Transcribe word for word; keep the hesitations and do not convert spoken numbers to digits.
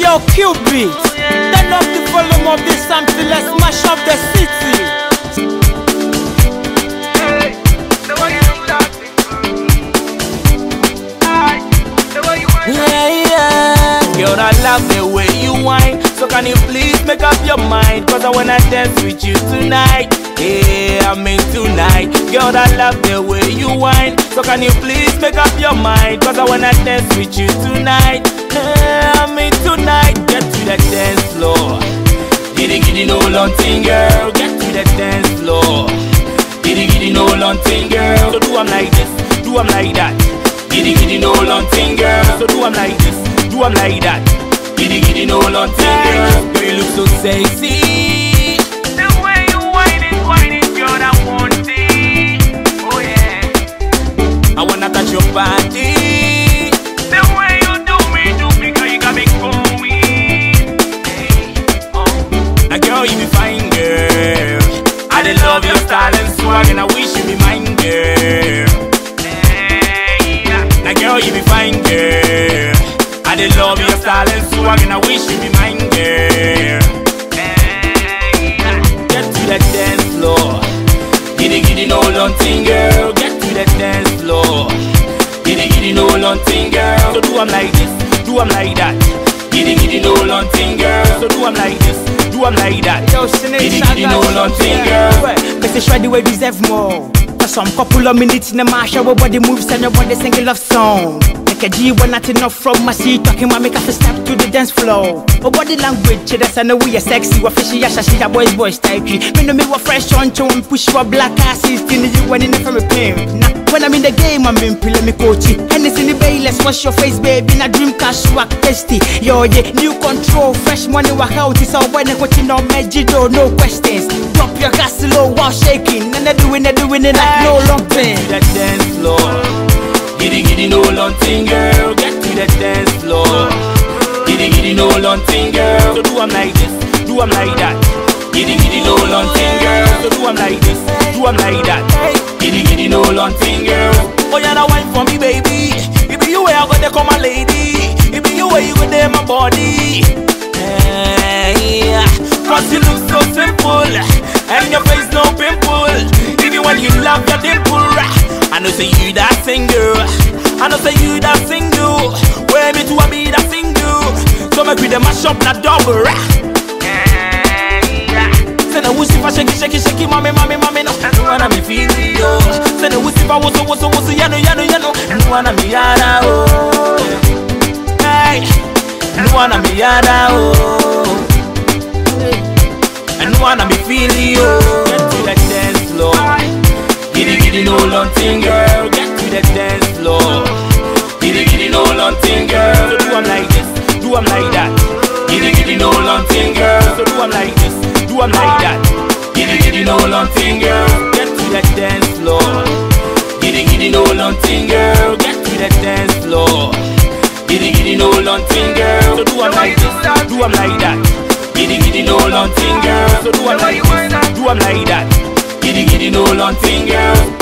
Yo, Cupid, turn up the volume of this sample, let's mash up the city. Yeah, yeah. Girl, I love the way you whine, so can you please make up your mind? Cause I wanna dance with you tonight. Yeah, I'm in tonight. Girl, I love the way you whine, so can you please make up your mind? Cause I wanna dance with you tonight. Yeah, I'm in tonight. Get to the dance floor. Giddy giddy no long thing, girl. Get to the dance floor. Giddy giddy no long thing, girl. So do I'm like this, do I'm like that. Giddy giddy no long thing, girl. So do I'm like this, do I'm like that. Giddy giddy no long thing, girl. Girl, you look so sexy. The way you whine it, whine it, girl, I want it. Oh yeah. I wanna touch your body. The way you do me, do me, girl, you got me going. Hey, oh. Now girl, you be fine, girl. I dey love your style and swag, and I wish you be mine, girl. Now girl, you be fine, girl. I dey love your style and swag, and I wish you be mine, girl. Get to the dance floor. Giddy giddy no long thing, girl. Get to the dance floor. Giddy giddy no long thing, girl. So do I'm like this, do I'm like that. Giddy giddy no long thing, girl. So do I'm like this, do I'm like that. Yo, giddy giddy no long thing, girl. But say sure the way deserve more. Some couple of minutes in the marsh, our body moves and your body sing a love song. Like a G when not enough from my seat, talking my make us step to the dance floor. Oh body language, that's I know we are sexy, we're fishy, yeah, she a boys, boys type. Me know me were fresh on to and push for black asses, in the you when in from a pimp. Now when I'm in the game, I'm in let me coach it. And it's in the bay, let's wash your face, baby. In a dream cash rock tasty. Yo, yeah, new control, fresh money work out. It's all when I'm watching on Mejido, no questions. Drop your gas low while shaking, and they're doing, they're doing it like no long thing. Get to the dance floor. Giddy giddy no long thing, girl. Get to the dance floor. Giddy giddy no long thing, girl. So do I'm like this, do I'm like that. Giddy giddy no long thing, girl. So do I'm like this, do I'm like that. Giddy giddy no long thing, girl. Oh yeah, now wine for me, baby. It be you where I got there, come my lady. It be you where you got there, my body. Hey, cause you look so simple, and your face no pimple. Even when you love your dimple, I know say you that single. I know say you that single. Where me to a be that single. So make we the mash up that double. Say no wussy for shaky shaky shaky, mommy mommy mommy no. No wanna me feel yo. Say no wussy for wussy wussy wussy, yano yano yano. No wanna me yada oh. Hey, no wanna me yada oh. And no wanna me feel yo. Get to the dance floor. Giddy giddy no long thing, girl. Get to the dance floor. Giddy giddy no long thing, girl. So do I'm like this, do I'm like that. Giddy giddy no long thing, girl. So do I'm like this, do I'm like that. Giddy giddy no long thing, girl. Get to the dance floor. Giddy giddy no long thing, girl. Get to the dance floor. Giddy giddy no long thing, girl. So do I'm like this, do I'm like that. Giddy giddy no long thing, girl. So do I'm like this, do I'm like that. Giddy giddy no long thing, girl.